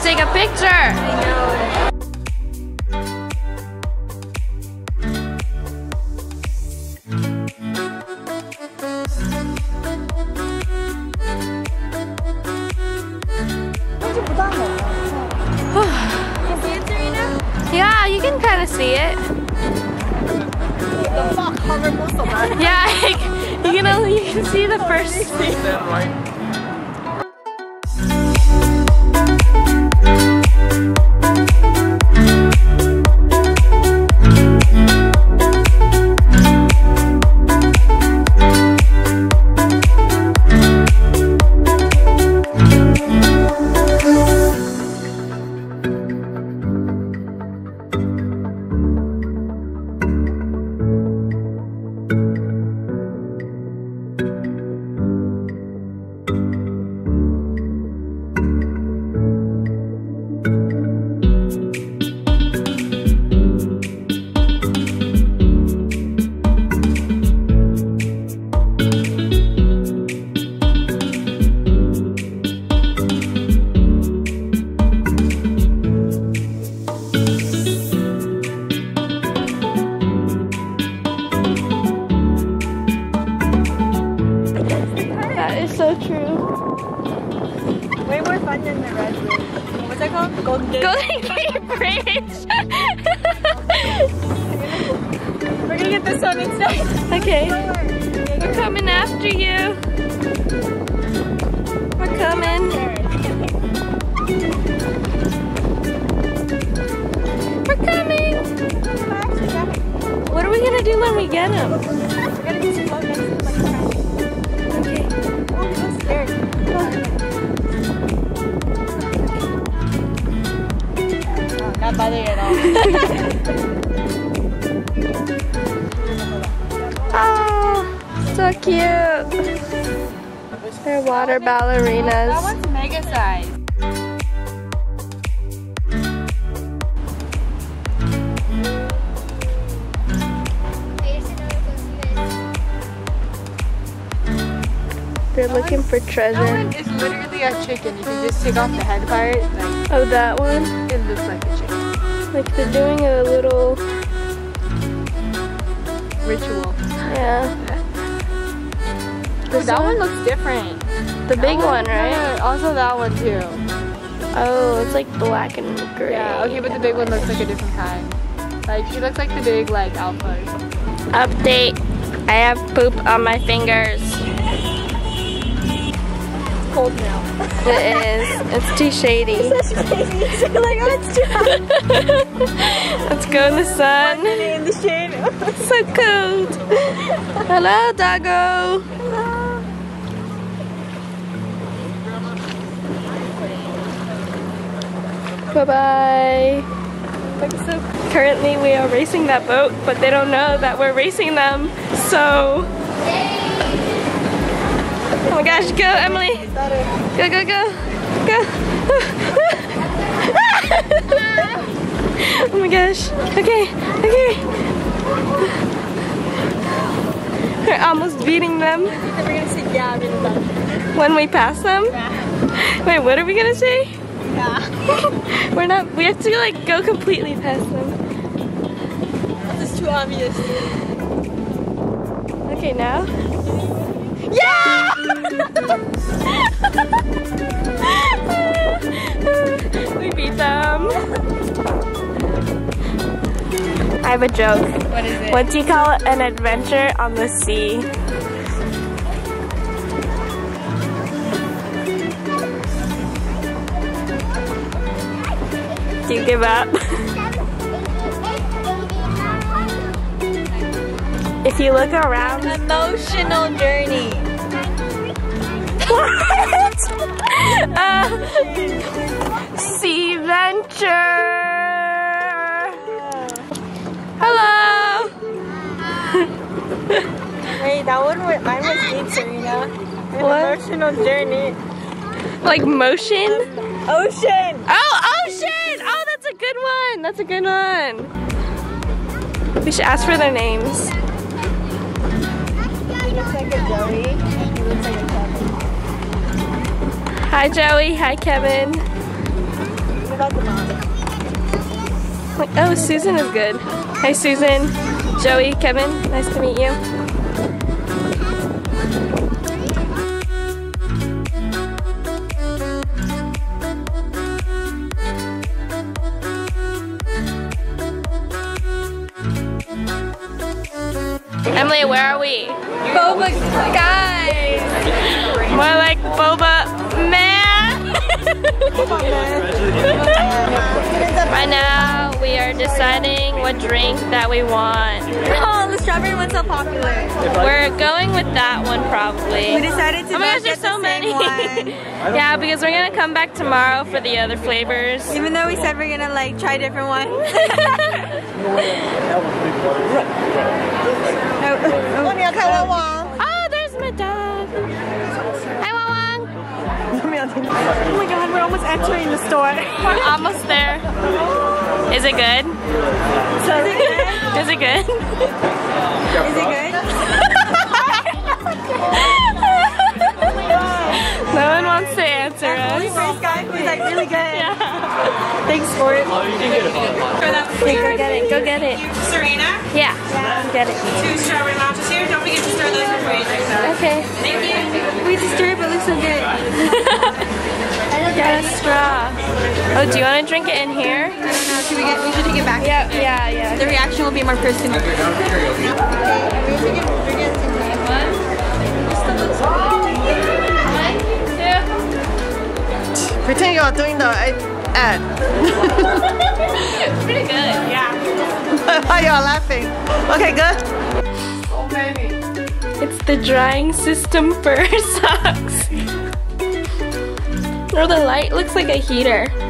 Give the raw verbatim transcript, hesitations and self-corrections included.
take a picture. I know. Yeah, you can kind of see it. Yeah, you can only you can see the first. So true. Way more fun than the red bridge. What's that called? Golden Gate. Golden Gate Bridge. We're gonna get this one instead. Okay. We're coming after you. We're coming. We're coming. What are we gonna do when we get them? We're gonna get some photos. Okay. Not bothering at all. Oh, so cute. They're water ballerinas. That one's mega size. They're looking for treasure. That one is literally a chicken. If you just take off the head part, like, oh, that one? it looks like a chicken. Like they're doing a little Ritual. yeah. Dude, that one looks different. The big one, right? Yeah, also that one too. Oh, it's like black and gray. Yeah, okay, but the big one looks like a different kind. Like, she looks like the big, like, alpha or something. Update. I have poop on my fingers. Cold now. It is. It's too shady. It's such crazy. Like, oh, it's too hot. Let's go in the sun. One minute in the shade. So cold. Hello, doggo. Bye-bye. So currently we are racing that boat, but they don't know that we're racing them. So, oh my gosh, go Emily. Go, go, go. Go. Oh my gosh. Okay, okay. We're almost beating them. We're gonna say yeah, I'm gonna done. When we pass them? Yeah. Wait, what are we gonna say? Yeah. We're not, we have to like go completely past them. This is too obvious. Okay, now? Yeah! We beat them. I have a joke. What is it? What do you call an adventure on the sea? Do you give up? If you look around. An emotional journey. What? uh, sea venture. Hello. Wait, that one was, mine was deep, Serena. An What? emotional journey. Like motion? Ocean! Oh, ocean! Oh, that's a good one. That's a good one. We should ask for their names. He looks like a Joey, and he looks like a Kevin. Hi, Joey. Hi, Kevin. Like, oh, Susan is good. Hi, Susan. Joey, Kevin, nice to meet you. Emily, where are we? Boba guys! More like Boba man! Right now, we are deciding what drink that we want. Oh, the strawberry one's so popular. We're going with that one probably. We decided to Oh my gosh, not there's get so the many. same one. Yeah, because we're gonna come back tomorrow for the other flavors. Even though we said we're gonna like try different ones. Oh, there's my dog. Hi, Wawang. Oh my god, we're almost entering the store. We're almost there. Is it good? So is it good? Is it good? Is it good? No one wants to answer Only us. first guy who's like really good. Yeah. Thanks for it. Okay, go get it. Go get it. Serena, Yeah, get it. two strawberry matches here. Don't forget to stir those before you drink them. Okay. Thank you. We just stir it, but it looks so good. Got a straw. Oh, do you want to drink it in here? I don't know. Should we get? We should take it back. Yeah, yeah, yeah. The reaction will be more personal. Pretend you're doing the ad. Pretty good, yeah. Why you're laughing? Okay, good. It's the drying system for socks. Oh, the light looks like a heater.